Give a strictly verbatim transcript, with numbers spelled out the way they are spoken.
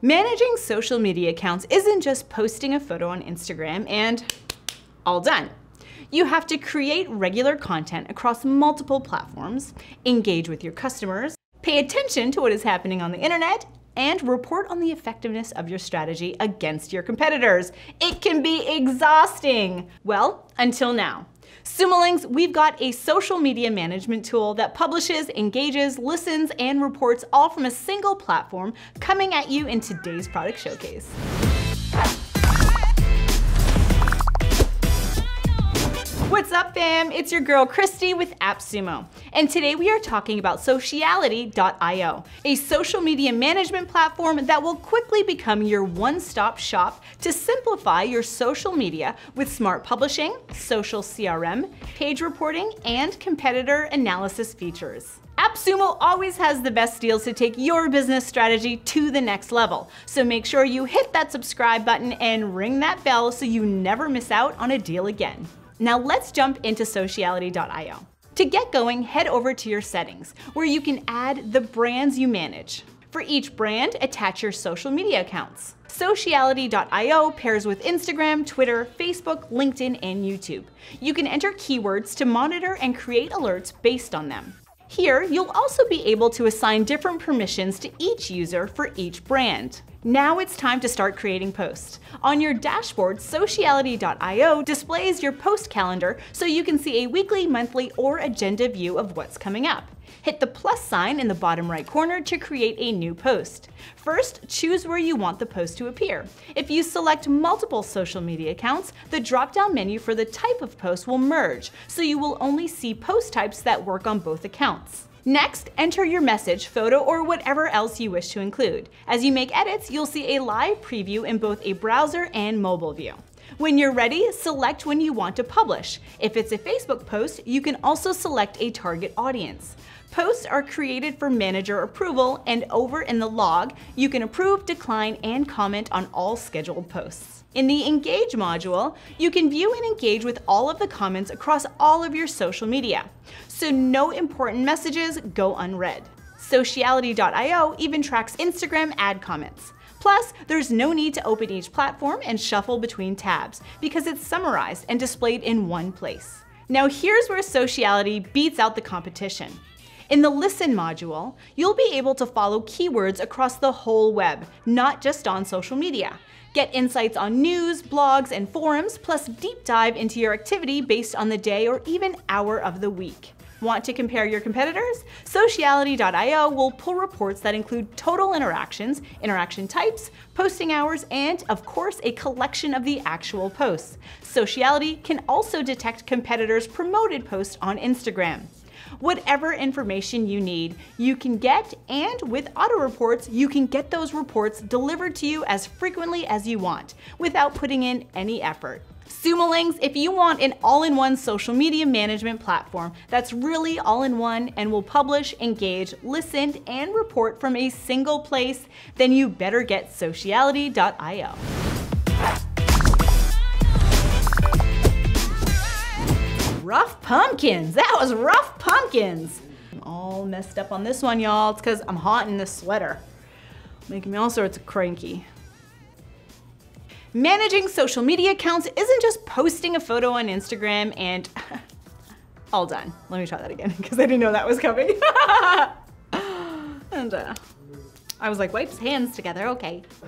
Managing social media accounts isn't just posting a photo on Instagram and all done. You have to create regular content across multiple platforms, engage with your customers, pay attention to what is happening on the internet, and report on the effectiveness of your strategy against your competitors. It can be exhausting. Well, until now. Sumolings, we've got a social media management tool that publishes, engages, listens, and reports all from a single platform coming at you in today's product showcase. What's up, fam? It's your girl Christy with AppSumo, and today we are talking about Sociality dot i o, a social media management platform that will quickly become your one-stop shop to simplify your social media with smart publishing, social C R M, page reporting, and competitor analysis features. AppSumo always has the best deals to take your business strategy to the next level, so make sure you hit that subscribe button and ring that bell so you never miss out on a deal again. Now let's jump into Sociality dot i o. To get going, head over to your settings, where you can add the brands you manage. For each brand, attach your social media accounts. Sociality dot i o pairs with Instagram, Twitter, Facebook, LinkedIn, and YouTube. You can enter keywords to monitor and create alerts based on them. Here, you'll also be able to assign different permissions to each user for each brand. Now it's time to start creating posts. On your dashboard, Sociality dot i o displays your post calendar so you can see a weekly, monthly, or agenda view of what's coming up. Hit the plus sign in the bottom right corner to create a new post. First, choose where you want the post to appear. If you select multiple social media accounts, the drop-down menu for the type of post will merge, so you will only see post types that work on both accounts. Next, enter your message, photo, or whatever else you wish to include. As you make edits, you'll see a live preview in both a browser and mobile view. When you're ready, select when you want to publish. If it's a Facebook post, you can also select a target audience. Posts are created for manager approval, and over in the log, you can approve, decline, and comment on all scheduled posts. In the Engage module, you can view and engage with all of the comments across all of your social media, so no important messages go unread. Sociality dot i o even tracks Instagram ad comments. Plus, there's no need to open each platform and shuffle between tabs, because it's summarized and displayed in one place. Now here's where Sociality beats out the competition. In the Listen module, you'll be able to follow keywords across the whole web, not just on social media. Get insights on news, blogs, and forums, plus deep dive into your activity based on the day or even hour of the week. Want to compare your competitors? Sociality dot i o will pull reports that include total interactions, interaction types, posting hours, and of course a collection of the actual posts. Sociality can also detect competitors' promoted posts on Instagram. Whatever information you need, you can get, and with auto reports, you can get those reports delivered to you as frequently as you want, without putting in any effort. Sumolings, if you want an all-in-one social media management platform that's really all-in-one and will publish, engage, listen, and report from a single place, then you better get Sociality dot i o. Rough pumpkins. That was rough pumpkins. I'm all messed up on this one, y'all. It's because I'm hot in this sweater. Making me all sorts of cranky. Managing social media accounts isn't just posting a photo on Instagram and all done. Let me try that again because I didn't know that was coming. And uh, I was like, wipe his hands together, okay.